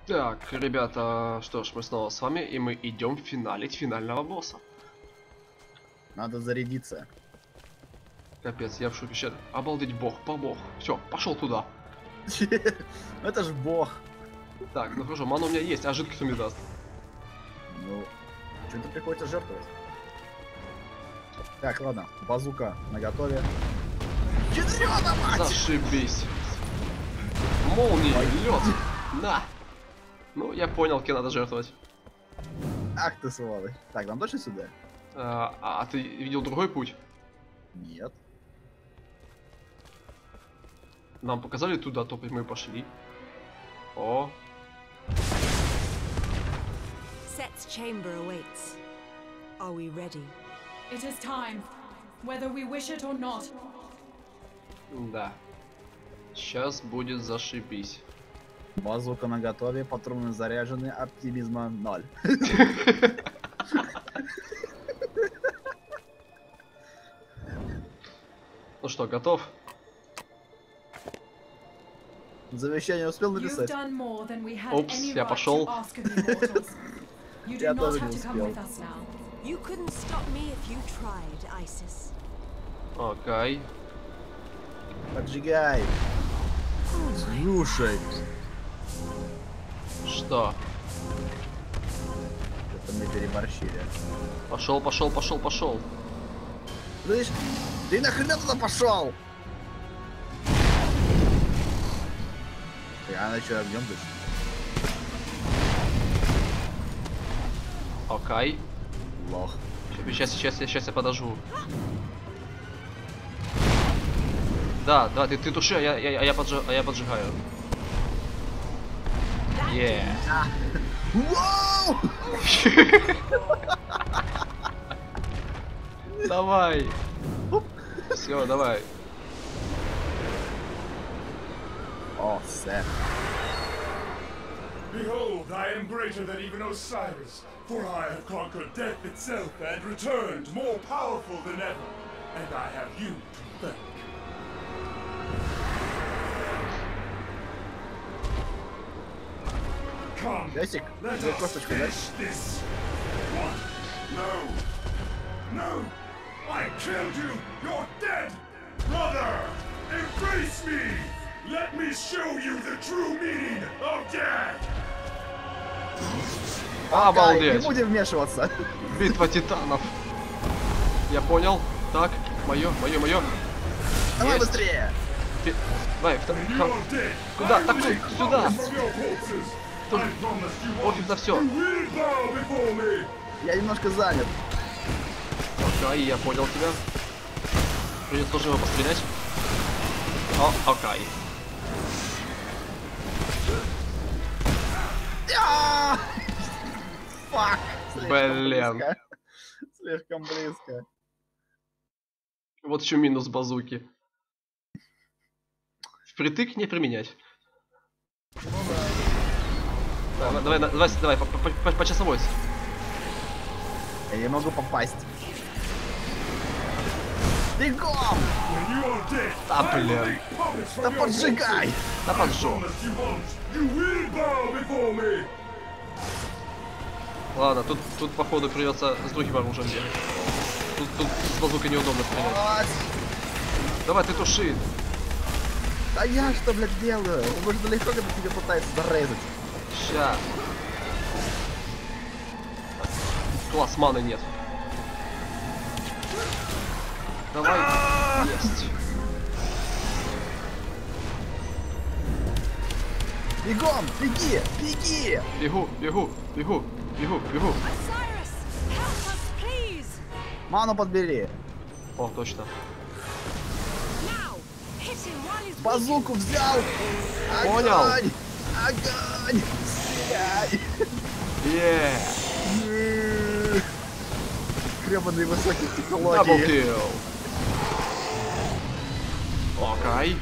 Так, ребята, что ж, мы снова с вами, и мы идем финалить финального босса. Надо зарядиться. Капец, я в шоке. Ща... Обалдеть, бог, побог. Все, пошел туда. Это ж бог. Так, ну хорошо, мана у меня есть, а жидкость он мне даст. Ну, что-то приходится жертвовать. Так, ладно, базука наготове. Ядрёна мать! Зашибись. Молния, лед. На. Ну, я понял, кем надо жертвовать. Ах ты сволочь. Так, нам точно сюда? А ты видел другой путь? Нет. Нам показали туда, то мы пошли. О. Set's chamber awaits. Are we ready? It is time, whether we wish it or not. Да. Сейчас будет зашибись. Базука наготове, патроны заряжены, оптимизма 0. Ну что, готов? Завещание успел You've написать? done more than we had Oops, any я right пошел. to ask of you mortals. You do Я not тоже have не to come успел. with us now. You couldn't stop me if you tried, Isis. Окей. Поджигай. Слушай. Что? Это мы переборщили. Пошел, пошел, пошел, пошел. Слышь, ты нахрена туда пошел? Я начал огнем дышать. Окей. Лох. Сейчас я подожгу. Да, ты туши, а я поджигаю. Вау! Давай. Все, давай. О, сэп. Behold, I am greater than even Osiris, for I have conquered death itself and returned more powerful than ever, and I have you to thank. Come, Ясик, let тебе us косточку дать? finish this. What? No! No! I killed you! You're dead! Brother! Embrace me! Let me show you the true meaning of death! Не Обалдеть. будем вмешиваться. Битва титанов. Я понял. Так, мое. Давай Есть. быстрее. Давай, You're dead! Куда? I Так, will take сюда. vengeance of your corpses. I promised you Пофиг на все. you will bow before me! Я немножко занят. Окей, я понял тебя. Придется тоже его пострелять. Окей. А! Фак! Блин. Слишком близко. Вот еще минус базуки. Впритык не применять. Давай, по часовой. Я не могу попасть. Бегом! When you are dead, Да, I will блин. make puppets Да from your поджигай! corpses. Да I поджег. promised you once, you will bow before me! Ладно, тут походу придется с другим оружием делать. Тут с базукой неудобно стрелять. Вот. Давай, ты туши. Да я что, блядь, делаю? Он может далеко, когда тебя пытается зарезать. Ща. Класс, маны нет. Давай. Есть. Бегом! Беги! Беги! Бегу. Osiris, help us, please! Ману подбери! О, точно. Now, hit him while he's Базуку взял! Понял. Огонь! Огонь! Стреляй! Гребаные высокие технологии. Даблкил. Окей.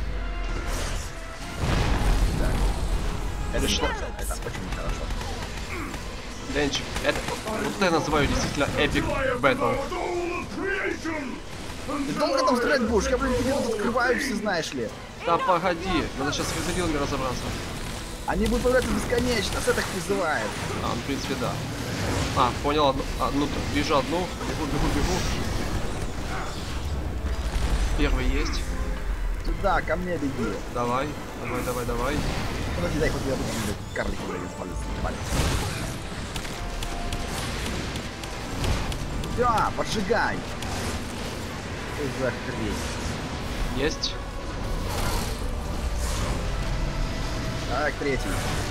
Это что? Это очень хорошо. Денчик, это вот это я называю действительно эпик бэтл. All of creation! Ты долго там стрелять будешь? Я, блин, тебе тут открываю все, знаешь ли. Да погоди, надо сейчас с визарилами разобраться. Они будут появляться бесконечно, это так призывает. А, ну, в принципе, да. А, понял одну. Вижу одну. Бегу. Первый есть. Сюда, ко мне беги. Давай. Подожди, дай хоть я буду видеть карлики, блядь, палец. Все, поджигай. Что за хрень? Есть. Так, третий.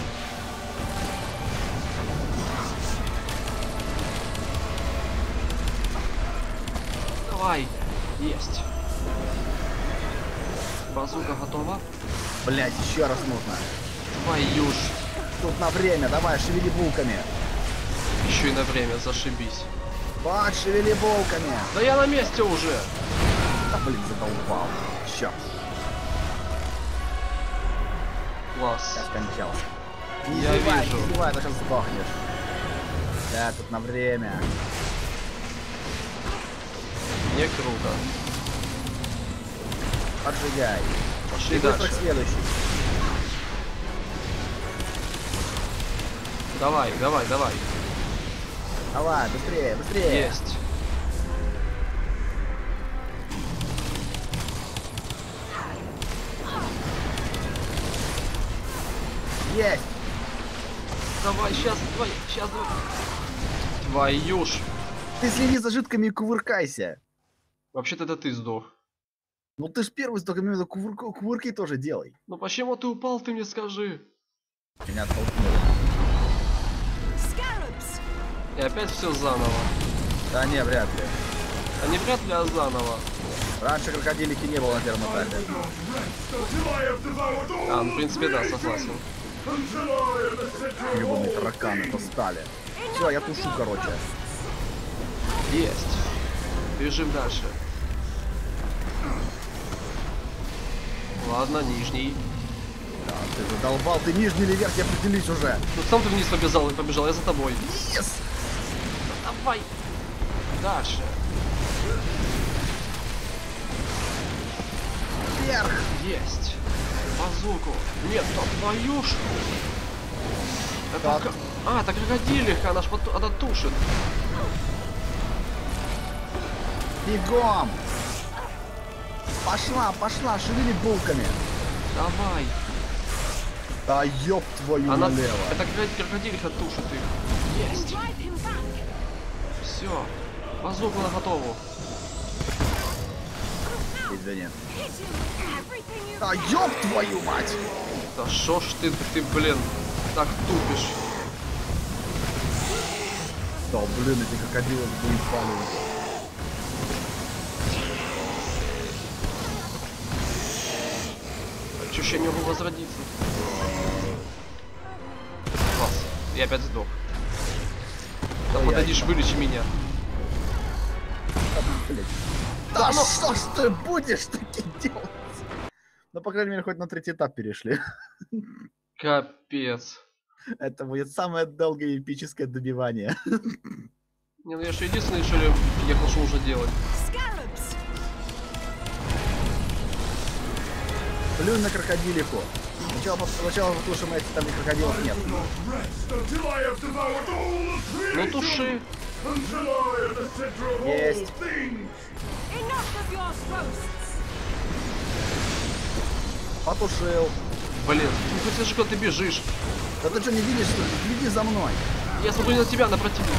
Давай. Есть. Базука готова. Блять, еще раз нужно. Твою ж. Тут на время, давай, шевели булками. Еще и на время, зашибись. Вот, шевели булками. Да я на месте уже. Да, блин, задолбал. Черт, Класс. я скончался. Не Я зевай, вижу. не зевай, ты сейчас сдохнешь. Да, тут на время. Не круто. Поджигай. Пошли И быстро к дальше. следующий. Давай. Давай, быстрее. Есть. Есть. Давай, сейчас. Твою ж. Ты следи за жидками и кувыркайся. Вообще-то это ты сдох. Ну ты ж первый сдох, именно кувырки тоже делай. Ну почему ты упал, ты мне скажи. Меня оттолкнули. Scarabs! И опять все заново. Да не, вряд ли. А не вряд ли, а заново. Раньше крокодилики не было на первом этапе. Until I have devoured all А, ну в принципе да, согласен. until I am the center of Ебаные all тараканы достали. Все, я тушу, короче. Есть. Бежим дальше. Ладно, нижний. Да, ты задолбал, ты нижний или верхний, определись уже. Ну сам ты вниз побежал, я за тобой. Yes! Давай. Дальше. Вверх! Есть. Базуку. Нет, там твою ж. Это Так. это крокодилиха, она тушит. Бегом! Пошла, шевели булками. Давай. Да ёб твою Она, налево. это крокодилиха тушит их. Есть. Drive him back! Все. Базуку на готову. Извини. Hit him! Everything you Да ёб твою мать! Да шо ж ты, блин, так тупишь. Да блин, эти крокодилы будут палить. Чё, я не могу возродиться. Класс. Я опять сдох. Да Да подойдишь, я- вылечи меня. Да что ж ты будешь таки делать? Ну, по крайней мере, хоть на третий этап перешли. Капец. Это будет самое долгое эпическое добивание. Не, ну я же единственный, что ли, я пошел уже делать. Scarabs! Плюнь на крокодилиху. Сначала потушим эти, там и крокодилов нет. rest until I have devoured all the Ну creation. туши. Until I am the center of all Есть. things. Enough of your roasts! Потушил. Блин, ну хотя же куда ты бежишь. Да ты что, не видишь, что ли? Следи за мной. Я смотрю не на тебя, а на противника.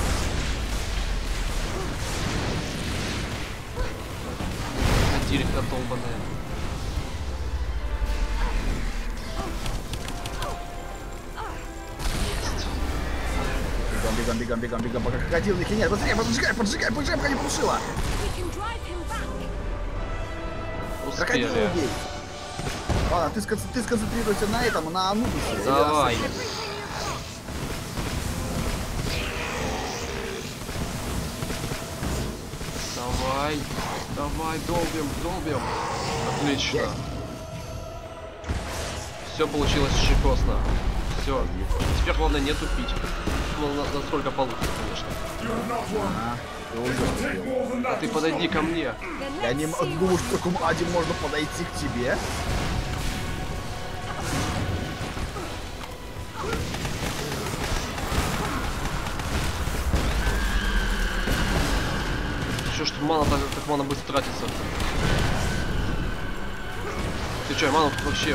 Крокодилиха долбаная. Бегом, пока крокодилихи нет. Быстрее, поджигай, пока не потушила. We can drive him back! Крокодила Успели. убей. Ладно, ты сконцентрируйся на этом, на Анубисе. Давай. Давай, долбим. Отлично. Все получилось шикосно. Все. Теперь главное не тупить. Ну, насколько получится, конечно. You have not won. Ты уже Take успел. more than А that. ты подойди ко мне. Then Я не let's see думаю, что в таком аде можно подойти к тебе. что мана так мана быстро тратится. Ты чё, ману тут вообще...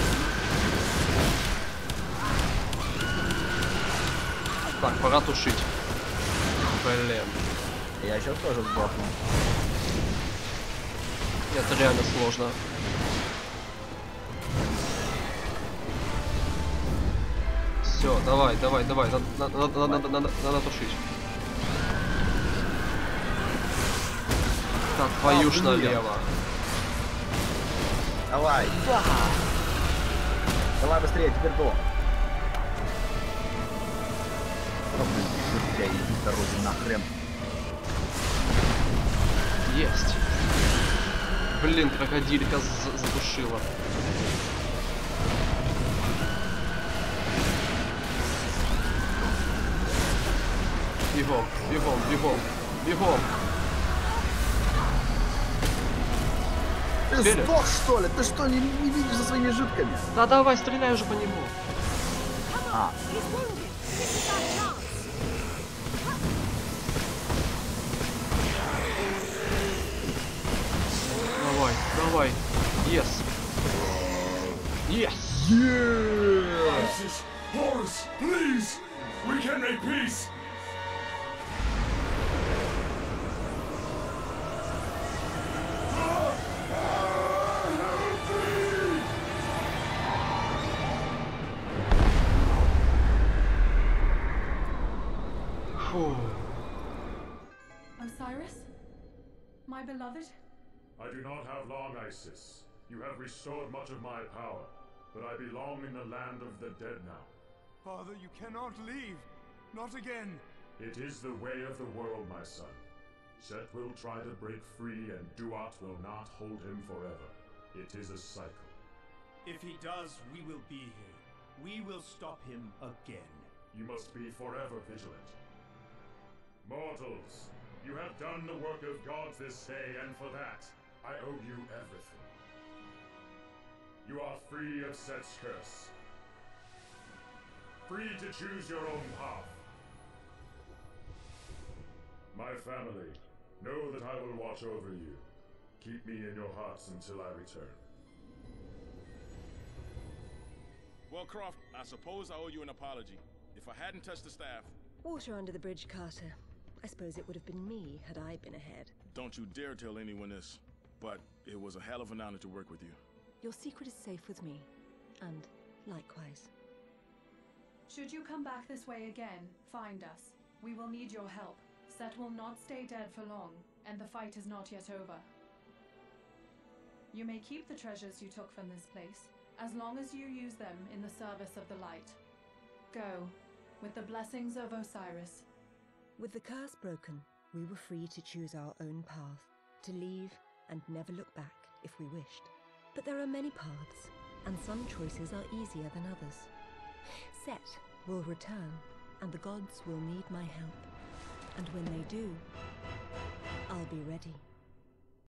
Так, пора тушить. Блин. Я сейчас тоже сдохну. Это реально сложно. Все, давай, надо тушить. Так, твою ж налево. Давай. Давай быстрее, теперь до. Я иди с дороги нахрен. Есть. Блин, крокодилька задушила. Бегом, бегом, бегом, бегом. Ты Успели? сдох, что ли? Ты что, не видишь за своими жидками? Да давай, стреляй уже по нему. А, He's wounded. This is our chance. Давай, давай. Yes. Yes. Isis, Horus, please! We can make peace! Фу. Osiris? My beloved? I do not have long, Isis. You have restored much of my power, but I belong in the land of the dead now. Father, you cannot leave. Not again. It is the way of the world, my son. Set will try to break free, and Duat will not hold him forever. It is a cycle. If he does, we will be here. We will stop him again. You must be forever vigilant. Mortals, you have done the work of gods this day, and for that, I owe you everything. You are free of Set's curse. Free to choose your own path. My family, know that I will watch over you. Keep me in your hearts until I return. Well, Croft, I suppose I owe you an apology. If I hadn't touched the staff... Water under the bridge, Carter. I suppose it would have been me had I been ahead. Don't you dare tell anyone this, but it was a hell of an honor to work with you. Your secret is safe with me. And likewise. Should you come back this way again, find us. We will need your help. Set will not stay dead for long, and the fight is not yet over. You may keep the treasures you took from this place, as long as you use them in the service of the light. Go, with the blessings of Osiris. With the curse broken, we were free to choose our own path, to leave and never look back if we wished. But there are many paths, and some choices are easier than others. Set will return, and the gods will need my help. And when they do, I'll be ready.